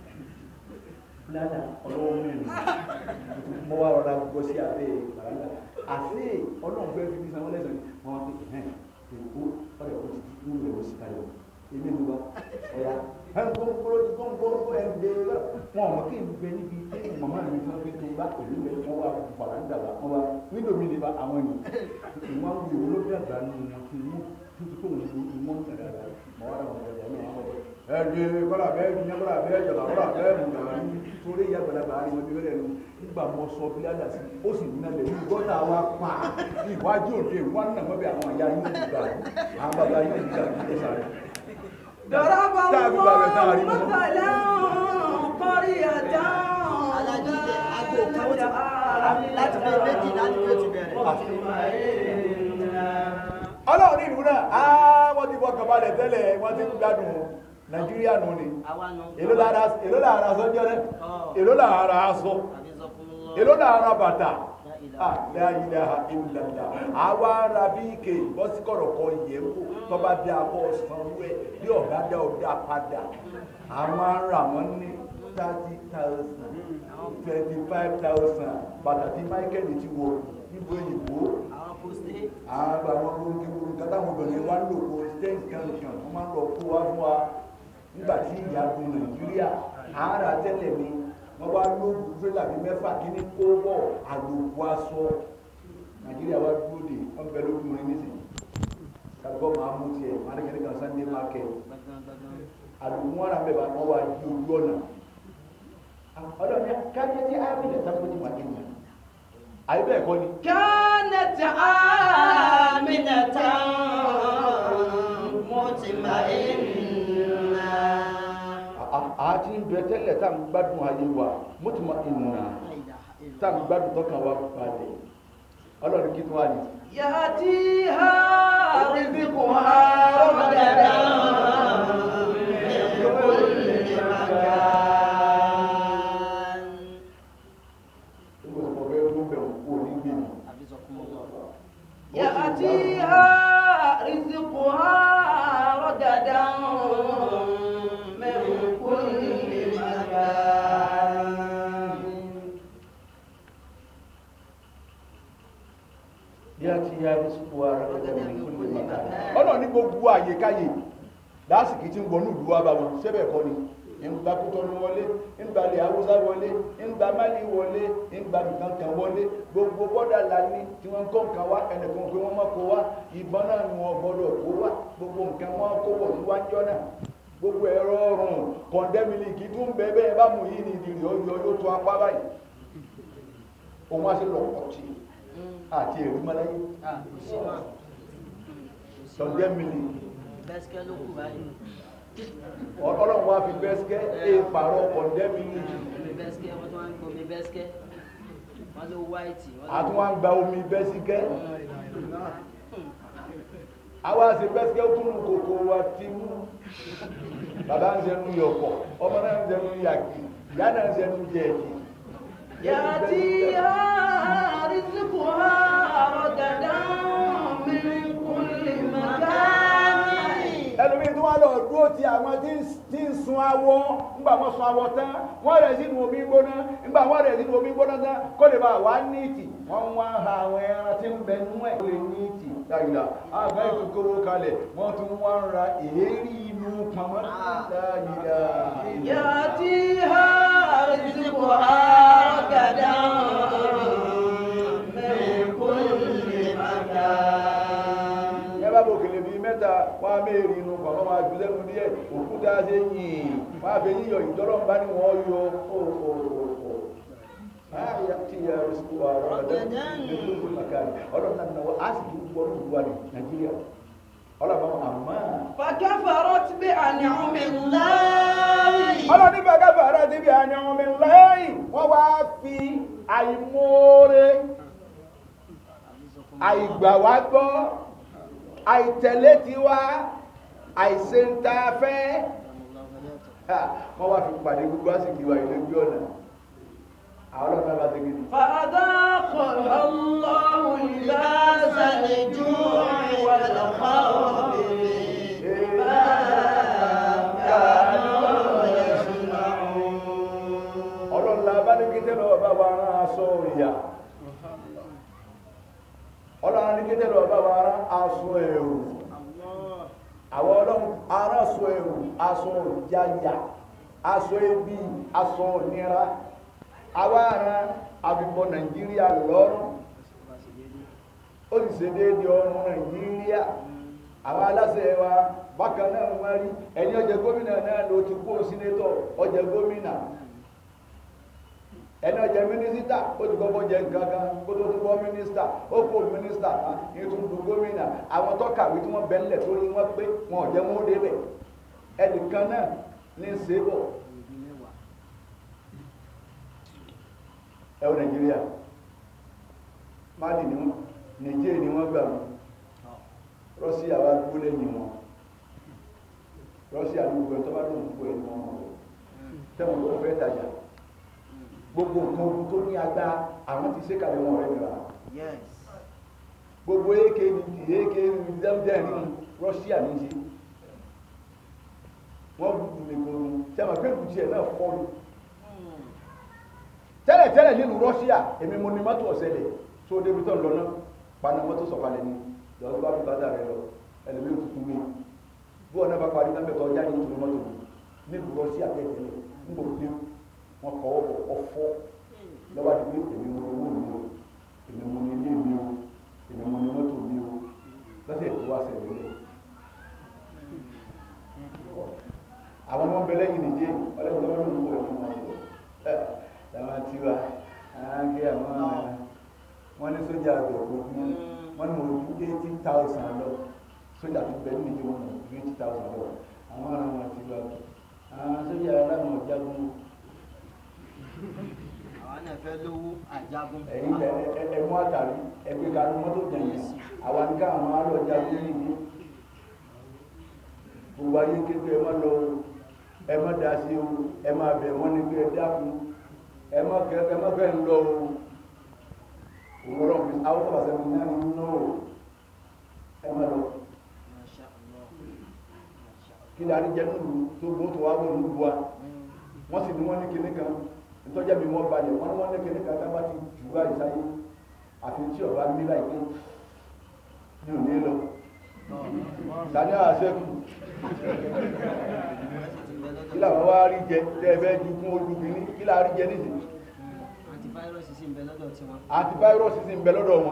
ládàá ọlọ́wọ́ mẹ́rin mo wá rọra gbọ́ sí abẹ́ bàrádà àti ọlọ́run fẹ́ fi bí sanwó lẹ́sàn-án wọn wá pé èkó ọ̀rẹ́ kò ti kú rẹ̀ ó sì kalẹ̀ èmi ló wá ọ̀yà gbọ́ngbọ́ngbọ́ngbọ́ngbọ́ ẹgbẹ́ wọn ọmọ kí n bẹ níbi tí màmá mi tí wọ́n fi tó bá pẹ̀lú rẹ̀ wọ́n wá bàrádà wọn wá nílò mi nípa àwọn ènìyàn ìwọ̀n àwọn ìwò ló bí àgbà nù wọn ti mú tuntun tó wọn ìwọ̀n ń tẹ̀lé àgbà mọ̀ wá láwọn ọ̀rẹ́ ní àwọn ọ̀rẹ́ ẹ̀ẹ́dẹ̀ kọ́lá bẹ́ẹ̀ ní kọ́lá bẹ́ẹ̀ jọba kọ́lá bẹ́ẹ̀ mú kàwá ní torí ìyá àgbàlagbà á ní wọn ti bẹ́ẹ̀ lẹ́nu nígbà mọ sọ bí ládà sí ó sì ní alẹ́ ní gọ́tà wa pa ìwájú òde wọn nà mọ́ bí àwọn ìyá yín ti gbà àwọn bàbá yín ti gbà ní sáré. ضرب الله مثلا قرية ọlọ́run ní ìlú náà wọ́n ti fọkàn balẹ̀ tẹ́lẹ̀ wọ́n ti ń gbádùn nàìjíríà nù ni èló lára sọ́jọ́ rẹ̀ èló lára aṣọ èló lára bàtà la ilaha illallah àwa ara bí ike bọ́síkọ̀rọ̀ kan yẹ̀ wò tó bá dé akọ́ sanwó ẹ̀ bí ọ̀gá dá ọ̀dá padà àwọn ará wọn ní 30,000 25,000 bàtà tí Michael ti wọ níbo òyìnbó àwọn àwọn olóńgbò kátàwọn obìnrin wa ń lò kó ṣe nǹkan wọ́n máa ń lọ kó wá fún wa nígbà tí ìyàgò Nàìjíríà àárà tẹ́lẹ̀ ni wọ́n wá lóògùn tírélà bíi mẹ́fà kí ní kó bọ̀ àlòkù aṣọ Nàìjíríà wá dúró dè wọ́n bẹ lókun rẹ nísìnyí kàlùkọ́ máa mú tiẹ̀ máa ní kẹ́kẹ́ kan Sunday market àlòkù wọn rà mẹ́fà wọ́n wá di ojú ọ̀nà ọ̀dọ̀ mi kájẹ́ tí ábí lẹ̀ sábà ní wàá kéwì àyè bẹ́ẹ̀ kọ́ ni. كانت آمنة مطمئنة àti ń bẹ tẹ́lẹ̀ tá à ń gbádùn ayé wa mọ́tìmọ́ ìnà tá à ń gbádùn tọ́kàn wa balẹ̀ ọlọ́run kí tó wà ní. يأتيها رزقها رغدا من كل مكان يأتيها رزقها رغدا من كل مكان يأتيها رزقها رغدا من كل مكان ọlọ́run ní gbogbo àyèkáyè lásìkò tí ń wọnú ìlú wa bá wọn ṣẹ́bẹ̀ kọ́ ni ìgbà Kútọ́nù wọlé ìgbà ilẹ̀ Haúsá wọlé ìgbà Málì wọlé ìgbà nǹkan wọlé gbogbo bọ́dà lání tí wọ́n kọ́ nǹkan wá ẹnìkan pé wọ́n má kó wá ìbọn náà ni wọ́n gbọ́dọ̀ kó wá gbogbo nǹkan wọn kó wọ̀ níwájọ́ náà gbogbo ẹ̀rọ ọrùn kọ̀ndẹ́mìlìkì tó ń bẹ́ẹ̀ bẹ́ẹ̀ bá mú yìí ní ìdìrí ọyọ yóò tó apá báyìí òun á sì lọ ọtí àti èrú mọ́láyé kọ̀ndẹ́mìlìkì ọlọ́run wá fi bẹ́sikẹ́ èèpàrọ̀ kọ̀ndẹ́mìlìkì àtún wá ń gba omi bẹ́sikẹ́ àwa ṣe bẹ́sikẹ́ ó túnú kòkó wa ti mú bàbá ń ṣẹnu yọ̀pọ̀ ọmọ náà ń ṣẹnu yàgì ìyá náà ń ṣẹnu jẹ̀ẹ̀kì. يأتيها رزقها رغدا من كل مكان ẹlòmíì tó wá lọ dúró ti àwọn tí ń sun awọ ńgbà wọn sun awọ tán wọn rẹ̀ sínú omi gbóná ńgbà wọn rẹ̀ sínú omi gbóná tán kó lè bá wà níìtì wọn wá ha àwọn ẹran tí ń bẹ nú ẹ̀ kó lè níìtì dáadáa àgbà ìkókóró kalẹ̀ wọ́n tún wá ń ra èérí inú pamọ́ dáadáa. يأتيها رزقها رغدا من كل مكان bá bò kèlè bíi mẹ́ta wọ́n á mẹ́rin inú kọ̀ọ̀kan máa jù lẹ́nu díẹ̀ òkúta ṣe yìn wọ́n á fi yíyọ ìtọ́lọ́run bá ní wọ́n yọ báyà tí a rẹ̀ sí wa ọ̀rọ̀ nínú màkàrí ọlọ́run náà náwó á sì tún gbọ́ lóru wa ní Nàìjíríà ọlọ́run àmọ́. فكفرت بأنعم الله ọlọ́run ní فكفرت بأنعم الله wọ́n wá fi àìmoore àìgbàwágbọ́ àìtẹ̀lé tiwa àìsèǹtàfẹ́ wọ́n wá fi pàdé gbogbo àsìkò ìwà ìlú bí ọ̀nà àwọn ọlọ́pàá bá ti gidi. فأذاقها الله لباس الجوع والخوف بما aṣọ ẹ̀rù àwọn ọlọ́run aráṣọ ẹ̀rù aṣọ ìjayà aṣọ ebi aṣọ ìnira àwa àrán àbíbọ̀ Nàìjíríà lọ́rùn ó sì ṣe déédé ọrùn Nàìjíríà àwọn aláṣẹ wa bákan náà wọ́n rí ẹni ó jẹ gómìnà náà ló ti kó sínétọ̀ ó jẹ gómìnà ẹni ó jẹ mínísítà ó ti kọ́kọ́ jẹ gangan kó tó tún bọ́ mínísítà ó kó mínísítà ní tún du gómìnà àwọn tó kàwé tí wọ́n bẹ́ńlẹ̀ tó rí wọ́n pé wọn ò jẹ́ wọn ó débẹ̀ ẹnìkan náà ní sèbọ̀ ẹwọ Nàìjíríà Mali ni wọn Nàìjíríà ni wọn gbà wọn Rọ́ṣíà wá dúró lẹ́yìn wọn Rọ́ṣíà ní gbogbo ẹ̀ tó bá dùn gbogbo ẹ̀ ní wọn tẹ́wọ̀n tó fẹ́ tajà gbogbo nǹkan ogun tó ní agbá àwọn ti ṣékàlẹ̀ wọn rẹ̀ nira gbogbo ak ní dẹ́mdẹ́rin Rọ́ṣíà ní ṣe wọ́n gbùdù nìkan tẹ́wọ̀n pé kùtì ẹ̀ náà fọ́lù tẹ́lẹ̀ nínú Rọ́ṣíà èmi mo ní mọ́tò ọ̀sẹ̀lẹ̀ tó débi tó ń lọ náà paná mọ́tò sọ̀kalẹ̀ ní lọ́dún bá fi bá dà rẹ lọ ẹlẹ́mí òtútù mi bí ọ̀nà bá parí náà mẹ́tọ̀ ọjà ní ìtùnú mọ́tò mi nílùú Rọ́ṣíà tẹ́tẹ́lẹ̀ ń bò dé wọn kọ́ ọ̀fọ́ lọ́wọ́ di pé èmi mo owó mi o èmi mo ní ilé mi o èmi mo ní mọ́tò mi o lọ́sẹ̀ tó wá sẹ̀lẹ̀ lẹ̀ àwọn ọmọ bẹ lẹ́yìn nìjẹ́ ọlẹ́gbẹ̀ẹ́ lọ́wọ́ ló ń bọ̀ ẹ̀fọn wọn ti wá àáké àwọn wọ́n ní sójà àgbẹ̀ òkú wọ́n ní mo ju 80,000 lọ sójà tó bẹ níbi wọn ju 80,000 lọ àwọn ará wọn ti wá àwọn sójà aláwọn ọ̀jágun àwọn náà fẹ́ lówó àjagun ẹ̀yìn ẹ̀mú àtàrí ẹgbẹ́ kanú mọ́tò jẹ̀yìn àwọn àníkà àwọn ará ọ̀jágun nìyí gbogbo ayé kékeré ẹ má lọ ẹ má dá sí o ẹ má bẹ̀ wọ́n ní pé ẹ dákun ẹ má fẹ́ ń lọ òun ọlọ́run fi àwọn tó bá sẹ́mi náà nínú ẹ má lọ kí ni àríjẹ nínú tó gbó tó wá wọ́n nínú wa wọ́n sì ní wọ́n ní kíní kan ìtọ́jà mi wọ́n balẹ̀ wọ́n ní wọ́n ní kíní kan tábà ti jù bá ìsáyé àfi tí ọba mi láìpé ní òní lọ tani àṣẹ́kù kí làwọn wá rí jẹ tẹ́ ẹ fẹ́ ju fún ojú kìíní kí là rí jẹ nísìnyí antivirus sì ń bẹ lọ́dọ̀ tiwọn antivirus sì ń bẹ lọ́dọ̀ wọn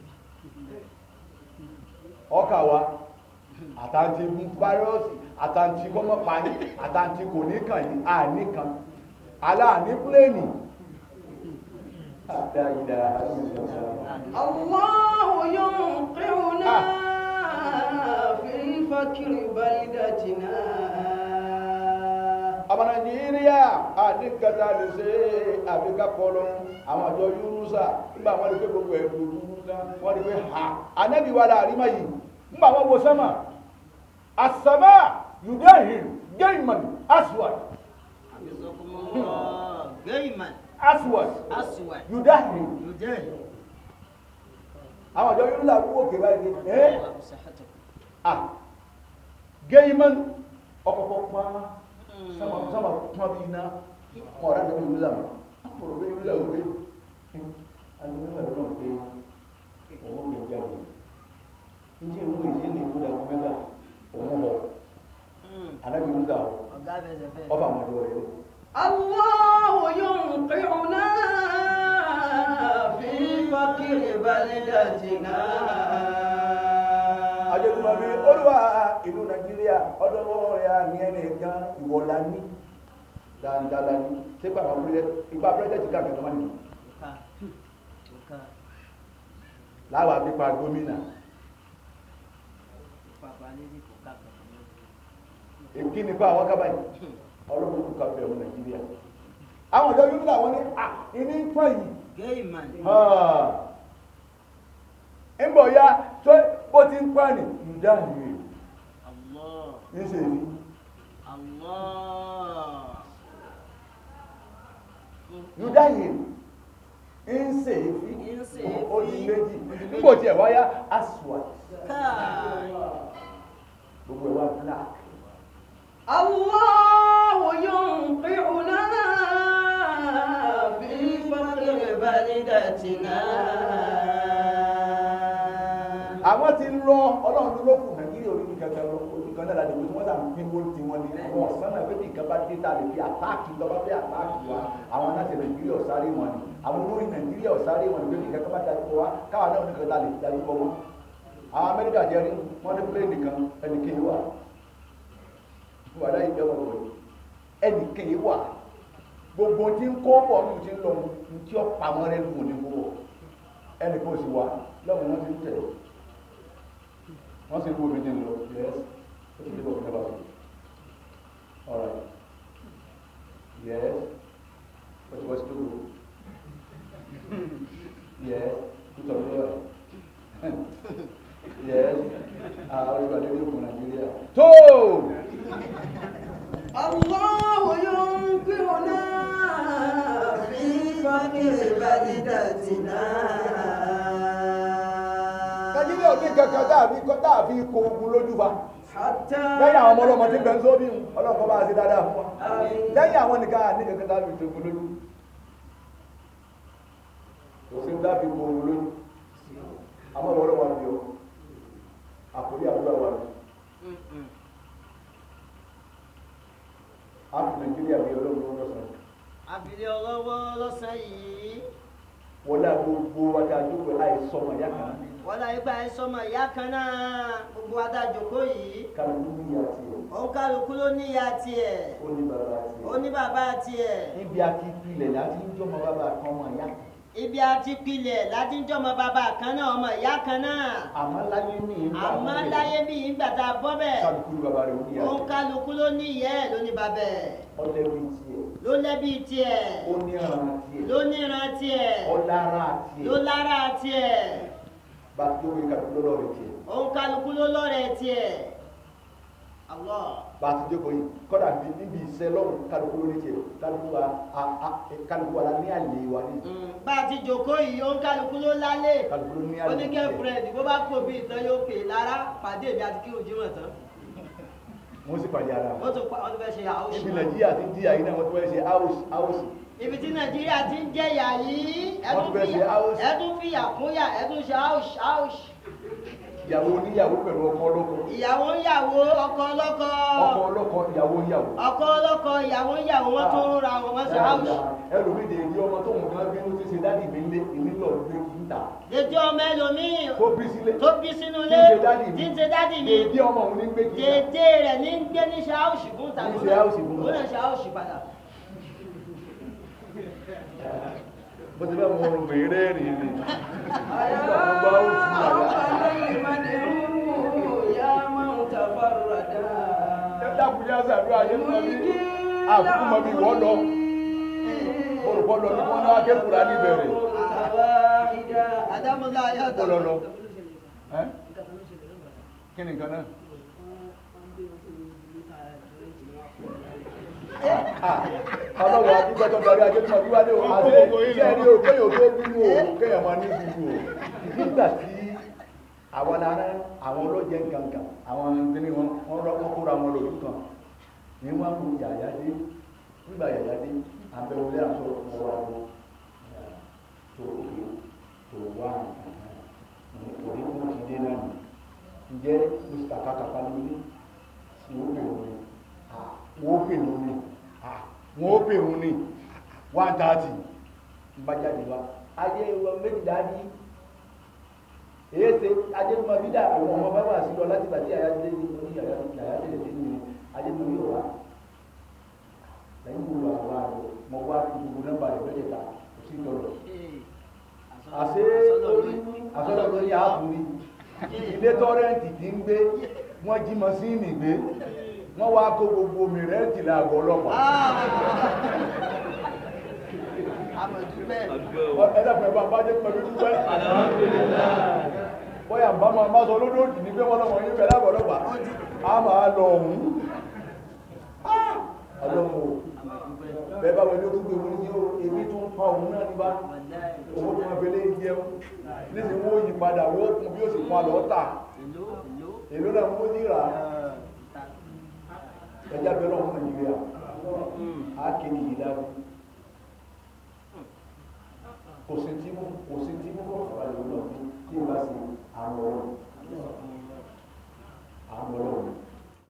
ọkà wa àtàntí virus àtàntí kọ́mọ́páyé àtàntí kò ní kàn yí àní kan aláàní pléènì الله ينقعنا في الفكر بلدتنا ọmọ Nàìjíríà àdínkàtà lè ṣe àbíká kọlọ àwọn àjọ yúrúsà nígbà wọ́n rí pé gbogbo ẹ̀rù yúrúsà wọ́n rí pé ha anẹ́bí wà láàrin máa yìí nígbà wọ́n wo sẹ́mà àsàmà yudahir gaiman aswad aswad yudahir àwọn àjọ yúrúsà kú òkè báyìí gaiman ọkọ̀kọ̀ pàá sama kuma bi na ọ̀rá ní ìlú làmà ọ̀rọ̀ bí ìlú làwọ̀ pé alùmíwà lọ́nà pé òun lè jáde ní ìlú ìdí ní ìlú làwọ̀ mẹ́ta òun lọ alábi ìlú làwọ̀ ọba àwọn ọ̀dọ́ rẹ̀ الله ينقعنا في فكر بلدتنا ajẹ́gbọ́n mi olúwa ìlú Nàìjíríà ọdọ́wọ́ rẹ̀ ní ẹni ẹ̀kan ìwọ̀lá ní dáadáa ní sípà àwọn ipa pẹ́lẹ́tì káàkiri ọmọ nìyí láwà pípa gómìnà èkí nípa àwọn kábàáyì ọlọ́pùpù kàfẹ́ ọmọ Nàìjíríà àwọn ọjọ́ yóò láwọn ní ìní pọ̀ yìí ń bọ̀ ya tó bó ti ń pọ̀ ní ìdáhìí ní ṣe èrí ìdáhìí ń ṣe èrí ó di méjì nígbò tí ẹ̀ wáyá aswad gbogbo ẹ̀wà black الله ينقعنا في فقر بلدتنا àwọn ti lọ ọdún ló kù Nàìjíríà orí ní kankan lọ ojú kan náà láti gbé wọ́n sàn pín wọ́n ti wọn ní wọn sánà pé bí nǹkan bá dé tá a lè fi àtáàkì lọ́ba fi àtáàkì wa àwọn aláṣẹ Nàìjíríà ọ̀sáré wọn ni àwọn olórí Nàìjíríà ọ̀sáré wọn ni pé bí nǹkan bá dájú kọ wa káwa náà ní kan tá a lè fi dájú kọ wọn. àwọn Amẹ́ríkà jẹ́ rí wọ́n ní pílẹ̀ nìkan ẹnìkéyìí wà wà láyé jẹ́ wọ́n wọ̀ ẹnìkéyìí wà gbogbo tí ń kó pọ̀ ní ti ń lọ ní tí ó pamọ́ rẹ̀ lù ní gbogbo ẹnì kan sì wá lọ́wọ́ wọn ti ń tẹ̀ wọ́n sì kú omi ní lọ yes ó ti dé bọ̀ fún ẹ bá sọ alright yes ó ti bọ́ sí tóbi yes tó tọ̀ lọ́wọ́ yes àwọn ìgbàlódé yóò kún Nàìjíríà tó. الله ينقذنا في فقر بلدتنا. Nàìjíríà ò ní kankan dáàbí kó ogun lójú fa. Lẹ́yìn àwọn ọmọ ọlọ́mọ tí bẹ̀ ń sóbì ọlọ́kọ̀ bá ṣe dáadáa fún wa. Lẹ́yìn àwọn nìkan ní kankan dáàbí kó ogun lójú. Kò sí dáàbí kó ogun lójú. Àmọ́ ìwọ ló wà ní o. Àkórí àdúrà wà ní. Àfi Nàìjíríà bí ọlọ́run lọ́sàn. àbílẹ̀ ọlọ́wọ́ lọ́sàn yìí. Wọlé gbogbo adájọ́ àìsọmọ ìyá kan. wọ́lá ìgbà ìsọmọ ìyá kan náà gbogbo adájọ́kó yìí. Kálukú ní ìyá tiẹ̀. òun kálukú ló ní ìyá tiẹ̀. Ó ní bàbá tiẹ̀. ó ní bàbá tiẹ̀. Níbi àti ìpìlẹ̀ láti ń jọmọ bàbá kan ọmọ ìyá kan. ibi àti pilẹ̀ láti ń jọmọ bàbá kan náà ọmọ ìyá kan náà. Àmọ́ láyé ní ìgbà àmọ́ láyé bí ìgbà tá a bọ́ bẹ̀. kálukú ní bàbá rẹ̀ ó ní ìyá òun tiẹ̀. kálukú ló ní ìyá ẹ̀ ló ní bàbá ẹ̀. Ọlẹ́bí tiẹ̀. ló lẹ́bí tiẹ̀. Ó ní ọ̀ràn tiẹ̀. ló níran tiẹ̀. Ọlára tiẹ̀. ló lára tiẹ̀. Bàtí ó yẹ kálukú lọ́rọ̀ tiẹ̀. òun kálukú ló lọ́rẹ̀ tiẹ̀. Allah. Bàtí jókòó yìí kọ́dà níbi iṣẹ́ lọ́rùn kálukú ló ní tiẹ̀. Kálukú wa ní àlè wa ní. bá a ti jòkó yìí òun kálukú ló lálé. Kálukú ló ní àlè tiẹ̀. oníkẹ́fúrẹ́dì bó bá kó bí ìtàn yóò pè lára pàdé mi àti kí ojú mọ̀ tán. Wọ́n sì pàdé ara wọn. wọ́n tún fẹ́ ṣe àwòṣe. Ibi Nàìjíríà ti ń jí àyín náà wọ́n tún fẹ́ ṣe áwòsì. ibi tí Nàìjíríà ti ń jẹyà yìí Wọ́n tún fẹ́ ṣe áwòsì. ẹdún fìyà kúnyà ẹdún ṣe áwòṣì. Ìyàwó oníyàwó pẹ̀lú ọkọ ọlọ́kọ. ìyàwó ń yàwó ọkọ ọlọ́kọ. Ọkọ ọlọ́kọ ìyàwó ìyàwó. ọkọ ọlọ́kọ ìyàwó ń yàwó wọ́n tún ń ra wọn wọ́n ṣe áwòṣì. Ẹlòmíì dè ní ọmọ tóun kan bí ó ti ṣe dádì mi lé èmi lọ gbé kí n tà. létí ọmọ ẹlòmíì Tó bí sílé. tó bí sínú ilé tí ń ṣe dádì mi. Èdè ọmọ òun ní gbé kí n tà. dédé rẹ̀ ní ń gbé ní ṣe áwòṣì fún tàbí Ní ṣe áwòṣì fún ó náà ṣe áwòṣì padà. Bó ti bá mọ ohun bèèrè rìn ni. Dákùnjá sàdúrà yé mọ́ bí àkókò mọ́ bí wọ́n lọ. Olùkọ́ lọ ní wọ́n náà kékùrá ní ìbẹ̀rẹ̀. àdámọ́lá ayé Ó lọ lọ. Kí ni nǹkan náà? Ọlọ́run àdúgbò tó darí ajé tó wá ní òun àti iṣẹ́ ní o kéèyàn tó bínú o kéèyàn máa ní ìlú o. Nígbà tí àwọn ará àwọn ọlọ́jẹ́ gangan àwọn ìpínlẹ̀ wọn kóra wọn lòdù kan ní wọ́n kú yàyà dé nígbà yàyà dé abẹ́wọlé àṣọ ọwọ́ àgbo tó òkè tó wà òní kó ti dé náà ǹjẹ́ mr kakapa ló ní tí ó pè wọn ni wọ́n pè wọn ni wọ́n pè wọn ni 130 ń bá jáde wá ayé ìwọ méjì dáadí èéṣe ajẹ́gbọ́n bídà àwọn ọmọ bábà sí lọ láti bàtí àyájẹ́ ní orí àyájẹ́ lè ní ajẹ́gbọ́n yóò wá lẹ́yìn gbogbo àwọn àrùn mọ wá gbogbo nọ́mbà rẹ̀ mẹ́tẹ̀ẹ̀ta kò sí ìtọ́lọ̀ àṣẹ àṣọ́lọ̀ lórí ààbùrí ilé tọ́rẹ́ǹtì tí ń gbé wọ́n jí mọ́síìnì gbé wọ́n wá kó gbogbo mìrẹ́ǹtì láàgọ́ ọlọ́pàá ẹ̀dàfẹ́ bá bá jẹ́ pẹ̀lú dúpẹ́ bọ́yà bá máa sọ lódòdì ní pé wọ́n lọ́wọ́ yín pẹ̀lú àgbọ̀lọ́pàá a máa lọ ọ̀hún ọlọ́wọ́ bẹ́ẹ̀ bá wọlé gbogbo ìwọ̀n ní ebi tó ń pa òun náà níbá owó tó máa fẹ́lẹ́ jẹun nísìn wọ́n yí padà wọ́n kún bí ó sì pa lọ́ta èlò náà mú ní ìrà ẹjá bẹ́ẹ̀ lọ́wọ́ Nàìjíríà á kéde yìí dájú kò sí tí mo kọ́ fà lè lọ tí ó bá sí àwọn ọ̀rọ̀ àmọ́lọ́wọ́